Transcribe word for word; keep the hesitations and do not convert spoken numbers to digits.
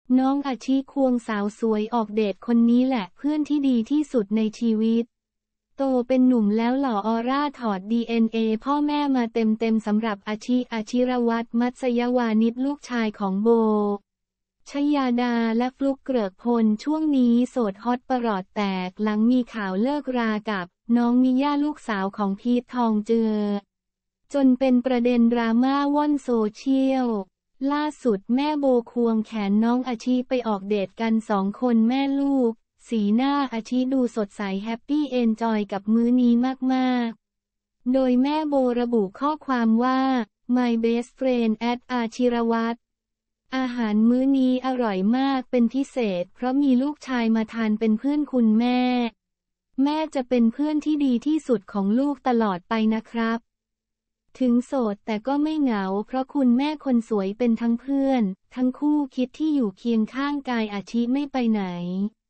น้องอาชิควงสาวสวยออกเดทคนนี้แหละเพื่อนที่ดีที่สุดในชีวิตโตเป็นหนุ่มแล้วหล่อออร่าถอด ดี เอ็น เอ พ่อแม่มาเต็มๆสำหรับอาชิอาชิรวัฒน์มัตสยวานิชลูกชายของโบชยาดาและฟลุกเกริกพลช่วงนี้โสดฮอตประหลอดแตกหลังมีข่าวเลิกรากับน้องมิย่าลูกสาวของพีททองเจือจนเป็นประเด็นดราม่าว่อนโซเชียลล่าสุดแม่โบควงแขนน้องอาชิไปออกเดทกันสองคนแม่ลูกสีหน้าอาชิดูสดใสแฮปปี้เอนจอยกับมื้อนี้มากๆโดยแม่โบระบุข้อความว่า My best friend at อาชิรวัฒน์อาหารมื้อนี้อร่อยมากเป็นพิเศษเพราะมีลูกชายมาทานเป็นเพื่อนคุณแม่แม่จะเป็นเพื่อนที่ดีที่สุดของลูกตลอดไปนะครับถึงโสดแต่ก็ไม่เหงาเพราะคุณแม่คนสวยเป็นทั้งเพื่อนทั้งคู่คิดที่อยู่เคียงข้างกายอาชิไม่ไปไหน